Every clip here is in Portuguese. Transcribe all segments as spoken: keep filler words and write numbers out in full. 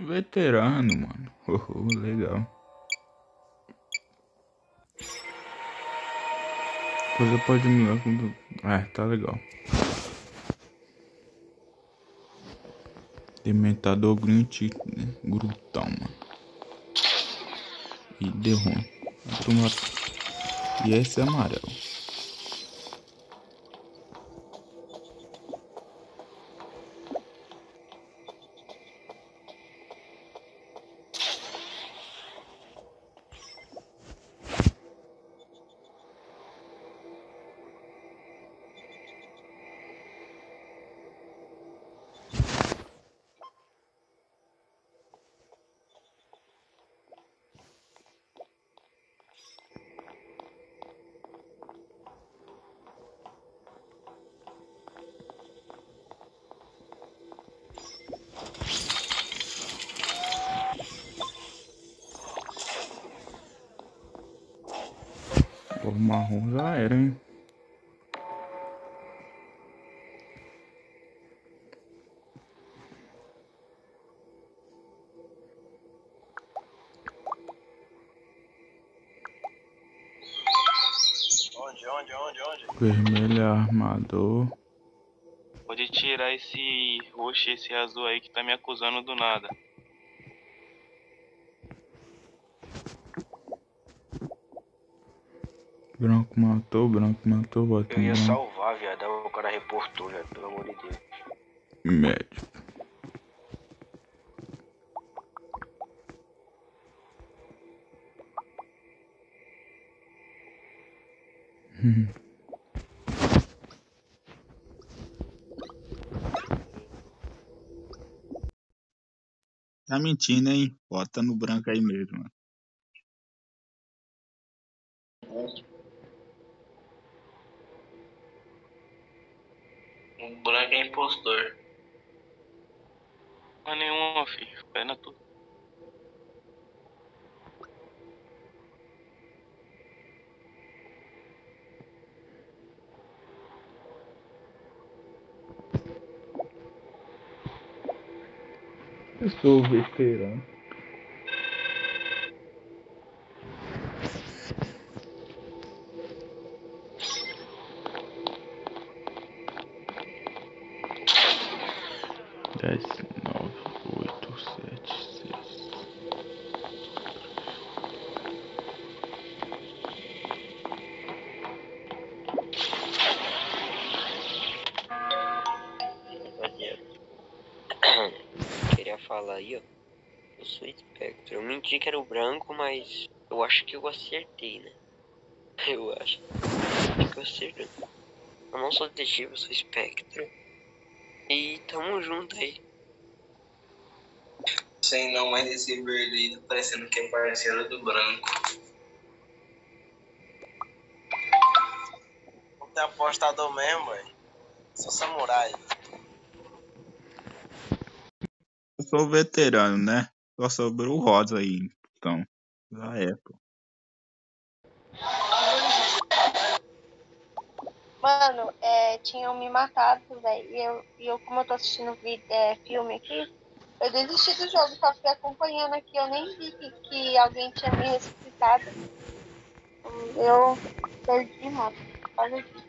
Veterano, mano. Oh, legal. Coisa pode mudar quando... É, tá legal. Dementador Grunt, né? Grutão, mano. E deu ruim. E esse é amarelo. O marrom já era, hein? Onde, onde, onde, onde? Vermelho é armador. Pode tirar esse roxo e esse azul aí que tá me acusando do nada. Branco matou, branco matou, bota Eu um ia branco. salvar, viado. Aí o cara reportou, viado. Pelo amor de Deus. Médio. Tá mentindo, hein? Bota no branco aí mesmo, mano. O branco é impostor. Não é nenhuma, filho. Pé na tua. Eu sou veterano. Dez, nove, oito, sete, seis. Queria falar aí, ó. Eu sou espectro. Eu menti que era o branco, mas eu acho que eu acertei, né? Eu acho. Acho que eu acertei. Eu não sou detetive, eu sou espectro. E tamo junto aí. Sei não, mas esse vermelho tá parecendo que é parceiro do branco. Não tem apostador mesmo, velho. Sou samurai. Eu sou veterano, né? Só sobrou o rosa aí. Então, já é, pô. Mano, é, tinham me matado, velho. E eu, e eu, como eu tô assistindo vi- é, filme aqui, eu desisti do jogo, só fiquei acompanhando aqui. Eu nem vi que, que alguém tinha me ressuscitado. Eu perdi, mano. Olha aqui.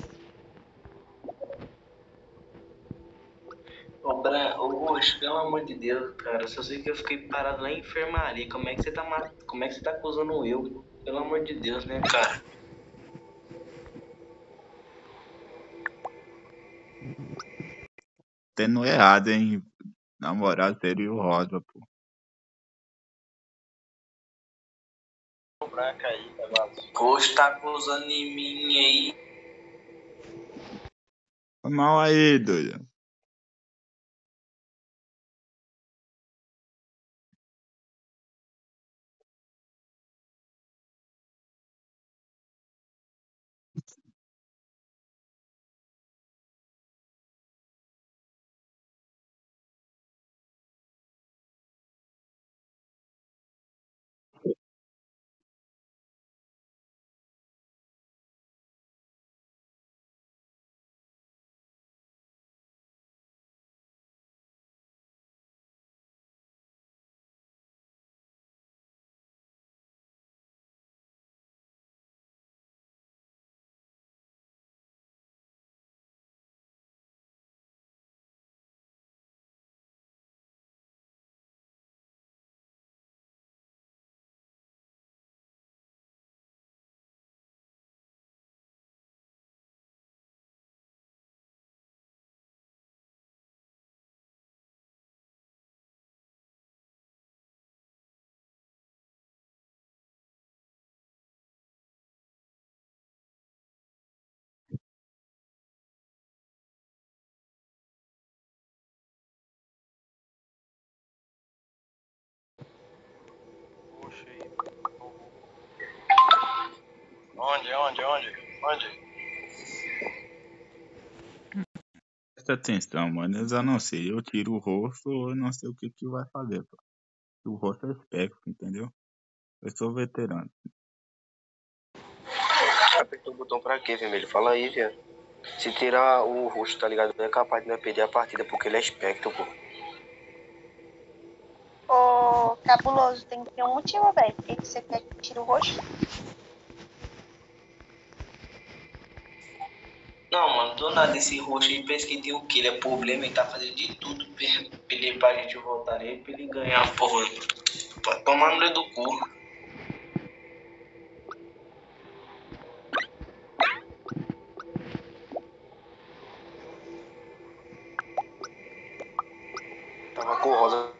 Ô, Bran, ô, Roxo, pelo amor de Deus, cara. Só sei que eu fiquei parado na enfermaria. Como é que você tá mat... Como é que você tá acusando eu? Pelo amor de Deus, né, cara? Tendo errado, hein? Na moral, seria o rosa, pô. O branco aí, tá vazio. Roxo tá acusando em mim aí. Foi mal aí, doido. Onde, onde, onde? Onde? Presta atenção, mano. Eu já não sei. Eu tiro o rosto, eu não sei o que que vai fazer, pô. O rosto é espectro, entendeu? Eu sou veterano. Apertou o botão pra quê, vermelho? Fala aí, viado. Se tirar o rosto, tá ligado? Não é capaz de não perder a partida porque ele é espectro, pô. Ô, cabuloso, tem que ter um motivo, velho. Por que que você quer que tire o roxo? Não, mano, do nada esse roxo aí parece que tem o que? Ele é problema, ele tá fazendo de tudo pra ele pra gente voltar nele, pra ele ganhar a porra. Pra tomar no meio do cu. Tava com rosa.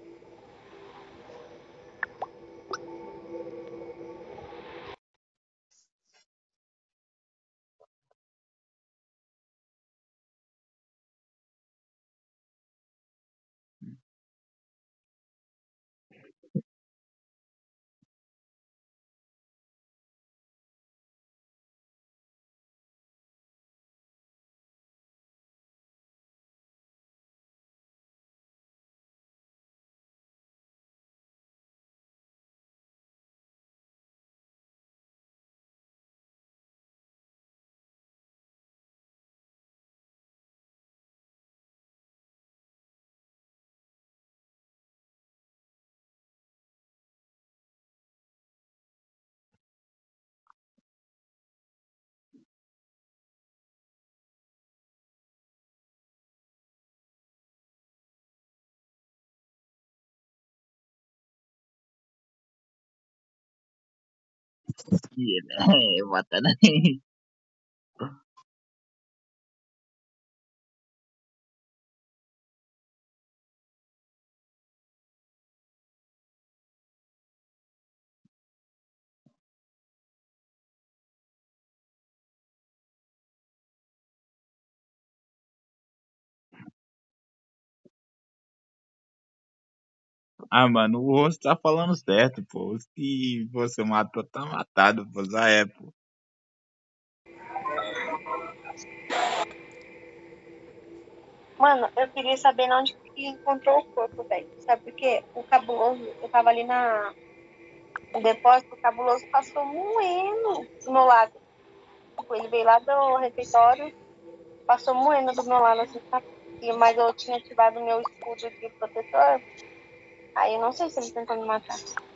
E ele é botando aí. Ah, mano, o rosto tá falando certo, pô. Se você matou, tá matado, pô. Já é, pô. Mano, eu queria saber onde que encontrou o corpo, velho. Sabe por quê? O cabuloso, eu tava ali na no depósito, o cabuloso passou moendo do meu lado. Tipo, ele veio lá do refeitório, passou moendo do meu lado, assim, sabe? E- Mas eu tinha ativado o meu escudo de protetor. Aí eu não sei se ele tentou me matar.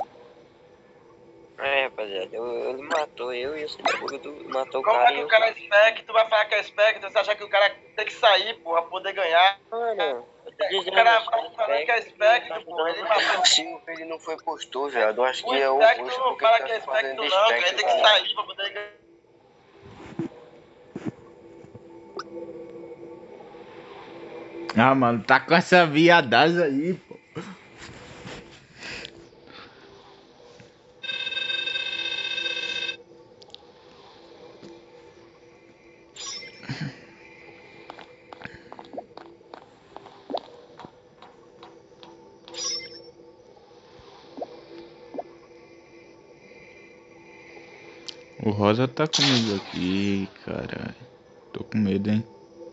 É, rapaziada, eu, ele matou eu e o Centrofuga do matou o Como cara é e que o eu. cara é spec? Tu vai falar que é spec, você acha que o cara tem que sair, porra, pra poder ganhar. Mano, eu tô O dizendo, cara eu sou falando que é espectro e spec, tá porra, ajudando ele você. matou. Se ele não foi postor, viado, eu acho O que é o spectro roxo não porque ele fala tá que é se fazendo spectro de não, cara, ele espectro, tem tá que ligado? sair pra poder ganhar. Ah, mano, tá com essa viadagem aí, pô. O Rosa tá comigo aqui, caralho. Tô com medo, hein?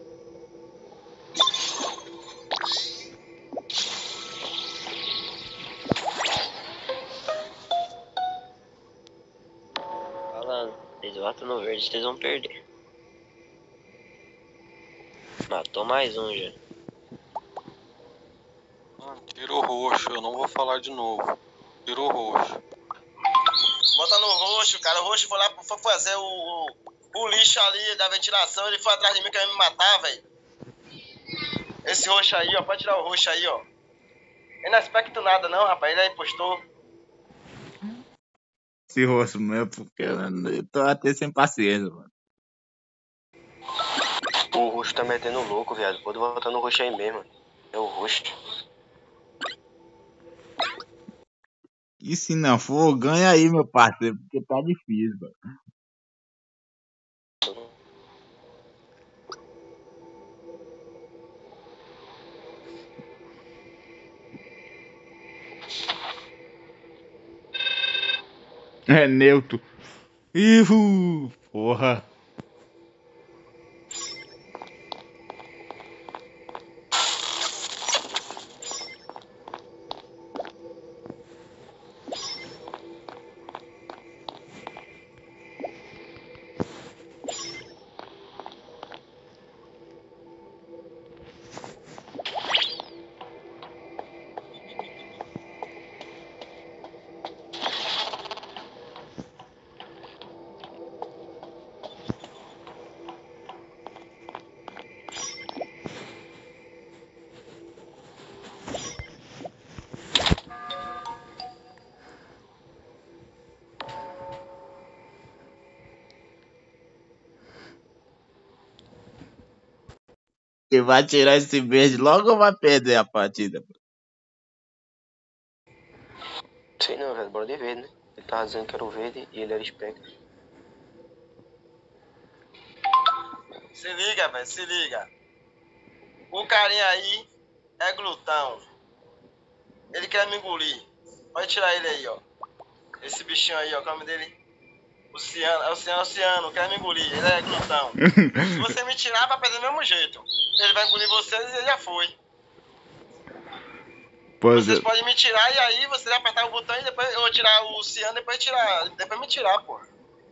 Falando, vocês votam no verde, vocês vão perder. Matou mais um já. Mano, tira o roxo, eu não vou falar de novo. Tira o roxo. Bota no roxo, cara, o roxo foi lá foi fazer o, o lixo ali da ventilação, ele foi atrás de mim querendo me matar, velho. Esse roxo aí, ó, pode tirar o roxo aí, ó. Ele não é spectro nada não, rapaz, ele é impostor. Esse rosto meu, porque eu, eu tô até sem paciência, mano. O roxo tá metendo louco, viado. Pode botar no roxo aí mesmo. É o roxo. E se não for, ganha aí, meu parceiro, porque tá difícil, mano. É neutro. Ihu! Porra! Quem vai tirar esse verde logo vai perder a partida. Sei não, velho, bora de verde, né? Ele tava dizendo que era o verde e ele era espectro. Se liga, velho, se liga. O carinha aí é glutão. Ele quer me engolir. Pode tirar ele aí, ó. Esse bichinho aí, ó. Qual é o nome dele? Oceano, é Oceano, Oceano, quer me engolir. Ele é glutão. Se você me tirar, vai perder do mesmo jeito. Ele vai engolir vocês e ele já foi. Pois Vocês é. podem me tirar e aí você vai apertar o botão e depois eu vou tirar o Oceano e depois tirar. Depois me tirar, pô.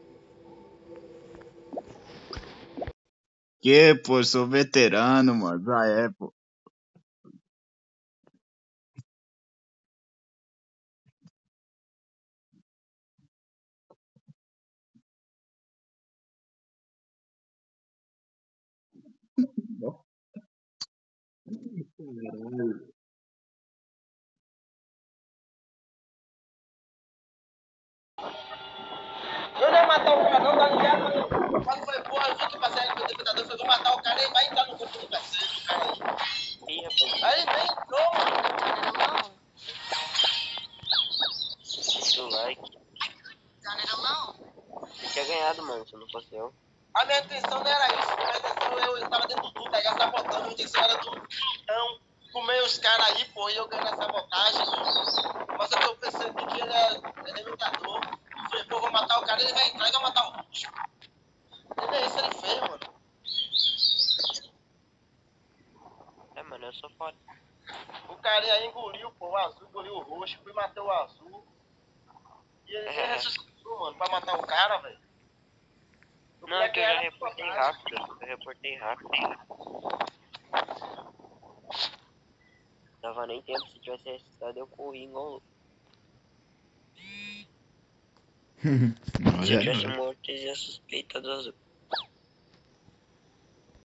Que, pô, sou veterano, mano. Já é, pô. Eu não ia matar o cara, não, tá ligado? Quando foi, porra, eu vi que passei no deputador, foi, vou matar o cara e vai entrar no corpo do parceiro, do cara aí. Ih, rapaz, Aí nem entrou, mano. muito like. Você tinha ganhado, mano, se não fosse eu. A minha intenção não era isso, a minha intenção eu, eu tava dentro do tudo, pegar sabotando, a minha intenção era do então, comer os caras aí, pô, e eu ganhando a sabotagem. Mas é que eu percebi que ele é, ele é lutador. Eu falei, pô, vou matar o cara, ele vai entrar e vai matar o bicho. E nem isso ele fez, mano. É, mano, eu sou foda. O carinha aí engoliu, pô, o azul, engoliu o roxo, fui matar o azul. E ele nem ressuscitou, mano, pra matar o cara, velho. Não, é que eu já reportei rápido. Eu reportei rápido. Dava nem tempo, se tivesse ressuscitado eu corri igual louco. Se eu tivesse morto, eles iam suspeitar do azul.